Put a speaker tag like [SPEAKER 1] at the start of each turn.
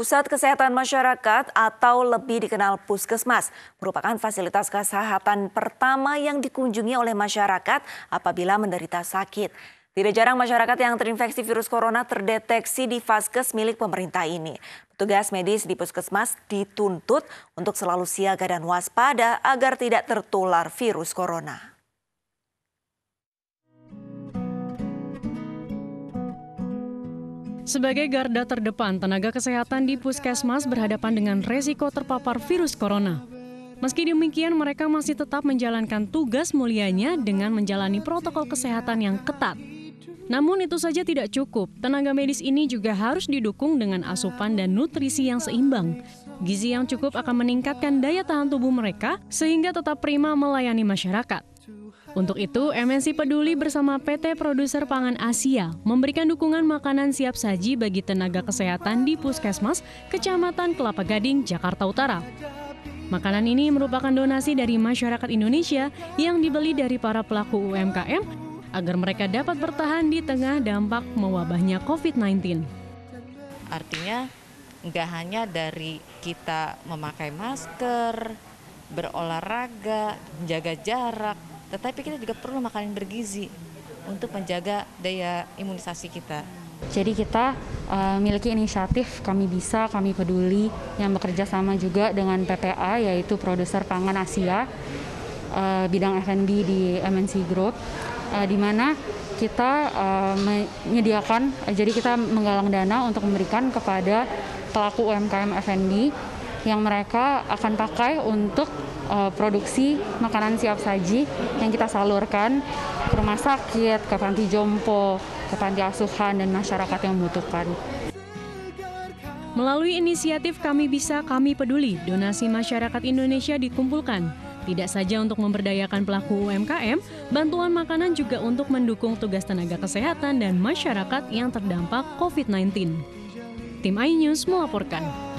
[SPEAKER 1] Pusat Kesehatan Masyarakat atau lebih dikenal Puskesmas merupakan fasilitas kesehatan pertama yang dikunjungi oleh masyarakat apabila menderita sakit. Tidak jarang masyarakat yang terinfeksi virus corona terdeteksi di vaskes milik pemerintah ini. Petugas medis di Puskesmas dituntut untuk selalu siaga dan waspada agar tidak tertular virus corona.
[SPEAKER 2] Sebagai garda terdepan, tenaga kesehatan di Puskesmas berhadapan dengan resiko terpapar virus corona. Meski demikian, mereka masih tetap menjalankan tugas mulianya dengan menjalani protokol kesehatan yang ketat. Namun itu saja tidak cukup, tenaga medis ini juga harus didukung dengan asupan dan nutrisi yang seimbang. Gizi yang cukup akan meningkatkan daya tahan tubuh mereka sehingga tetap prima melayani masyarakat. Untuk itu, MNC Peduli bersama PT Produser Pangan Asia memberikan dukungan makanan siap saji bagi tenaga kesehatan di Puskesmas, Kecamatan Kelapa Gading, Jakarta Utara. Makanan ini merupakan donasi dari masyarakat Indonesia yang dibeli dari para pelaku UMKM agar mereka dapat bertahan di tengah dampak mewabahnya COVID-19.
[SPEAKER 3] Artinya, nggak hanya dari kita memakai masker, berolahraga, menjaga jarak, tetapi kita juga perlu makanan bergizi untuk menjaga daya imunisasi kita.
[SPEAKER 4] Jadi kita memiliki inisiatif Kami Bisa, Kami Peduli yang bekerja sama juga dengan PPA yaitu Produser Pangan Asia, bidang F&B di MNC Group, di mana kita menyediakan, jadi kita menggalang dana untuk memberikan kepada pelaku UMKM F&B yang mereka akan pakai untuk produksi makanan siap saji yang kita salurkan ke rumah sakit, ke panti jompo, ke panti asuhan, dan masyarakat yang membutuhkan.
[SPEAKER 2] Melalui inisiatif Kami Bisa, Kami Peduli, donasi masyarakat Indonesia dikumpulkan. Tidak saja untuk memberdayakan pelaku UMKM, bantuan makanan juga untuk mendukung tugas tenaga kesehatan dan masyarakat yang terdampak COVID-19. Tim iNews melaporkan.